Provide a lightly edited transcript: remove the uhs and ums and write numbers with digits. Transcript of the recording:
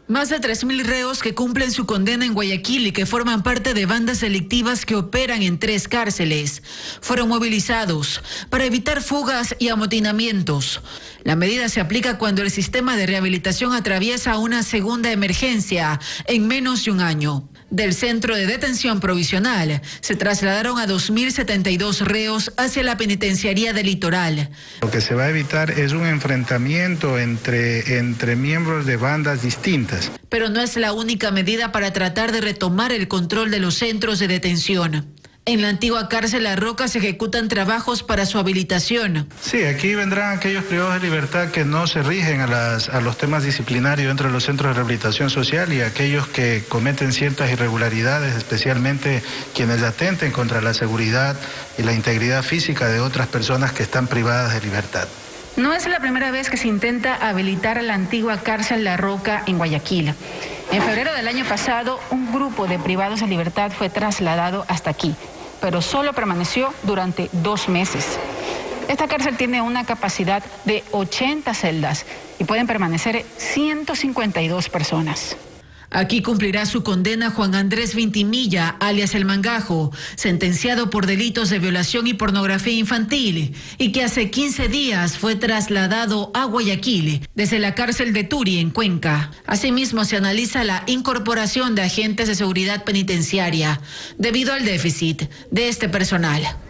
Más de 3.000 reos que cumplen su condena en Guayaquil y que forman parte de bandas delictivas que operan en 3 cárceles fueron movilizados para evitar fugas y amotinamientos. La medida se aplica cuando el sistema de rehabilitación atraviesa una segunda emergencia en menos de un año. Del centro de detención provisional se trasladaron a 2.072 reos hacia la penitenciaría del Litoral. Lo que se va a evitar es un enfrentamiento entre miembros de bandas distintas. Pero no es la única medida para tratar de retomar el control de los centros de detención. En la antigua cárcel La Roca se ejecutan trabajos para su habilitación. Sí, aquí vendrán aquellos privados de libertad que no se rigen a los temas disciplinarios dentro de los centros de rehabilitación social y aquellos que cometen ciertas irregularidades, especialmente quienes atenten contra la seguridad y la integridad física de otras personas que están privadas de libertad. No es la primera vez que se intenta habilitar la antigua cárcel La Roca en Guayaquil. En febrero del año pasado, un grupo de privados de libertad fue trasladado hasta aquí, pero solo permaneció durante 2 meses. Esta cárcel tiene una capacidad de 80 celdas y pueden permanecer 152 personas. Aquí cumplirá su condena Juan Andrés Vintimilla, alias El Mangajo, sentenciado por delitos de violación y pornografía infantil, y que hace 15 días fue trasladado a Guayaquil desde la cárcel de Turi, en Cuenca. Asimismo, se analiza la incorporación de agentes de seguridad penitenciaria debido al déficit de este personal.